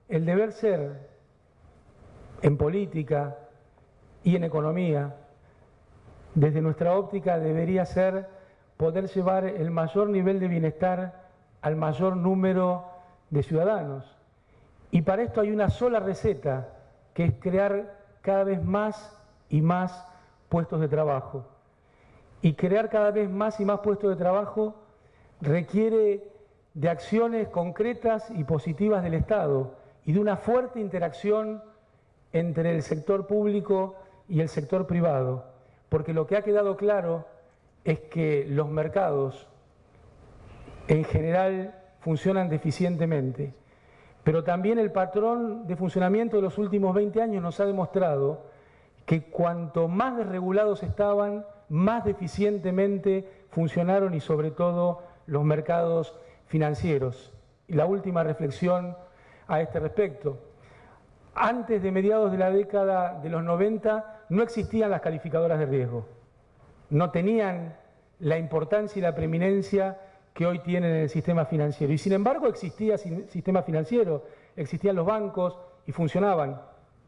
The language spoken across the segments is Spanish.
el deber ser en política y en economía, desde nuestra óptica, debería ser poder llevar el mayor nivel de bienestar al mayor número de ciudadanos. Y para esto hay una sola receta, que es crear cada vez más y más puestos de trabajo. Y crear cada vez más y más puestos de trabajo requiere de acciones concretas y positivas del Estado y de una fuerte interacción entre el sector público y el sector privado, porque lo que ha quedado claro es que los mercados en general funcionan deficientemente, pero también el patrón de funcionamiento de los últimos 20 años nos ha demostrado que cuanto más desregulados estaban, más deficientemente funcionaron y sobre todo los mercados financieros. Y la última reflexión a este respecto. Antes de mediados de la década de los 90 no existían las calificadoras de riesgo. No tenían la importancia y la preeminencia que hoy tienen en el sistema financiero. Y sin embargo existía el sistema financiero, existían los bancos y funcionaban.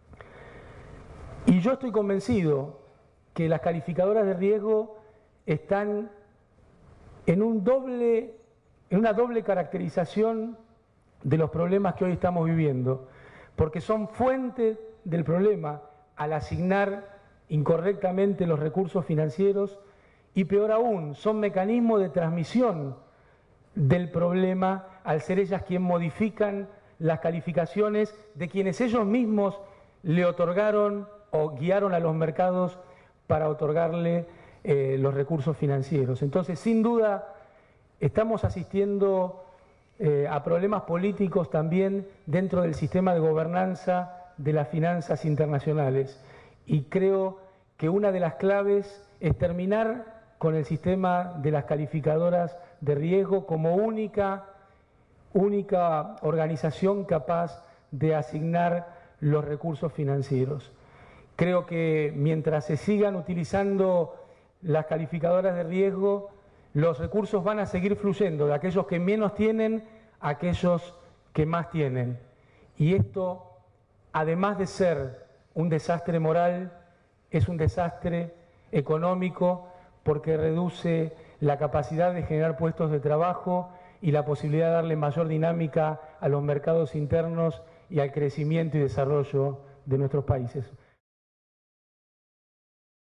Y yo estoy convencido que las calificadoras de riesgo están en una doble caracterización de los problemas que hoy estamos viviendo, porque son fuente del problema al asignar incorrectamente los recursos financieros y, peor aún, son mecanismos de transmisión del problema al ser ellas quienes modifican las calificaciones de quienes ellos mismos le otorgaron o guiaron a los mercados para otorgarle los recursos financieros. Entonces, sin duda, estamos asistiendo a problemas políticos también dentro del sistema de gobernanza de las finanzas internacionales. Y creo que una de las claves es terminar con el sistema de las calificadoras de riesgo como única organización capaz de asignar los recursos financieros. Creo que mientras se sigan utilizando las calificadoras de riesgo, los recursos van a seguir fluyendo de aquellos que menos tienen a aquellos que más tienen. Y esto, además de ser un desastre moral, es un desastre económico porque reduce la capacidad de generar puestos de trabajo y la posibilidad de darle mayor dinámica a los mercados internos y al crecimiento y desarrollo de nuestros países.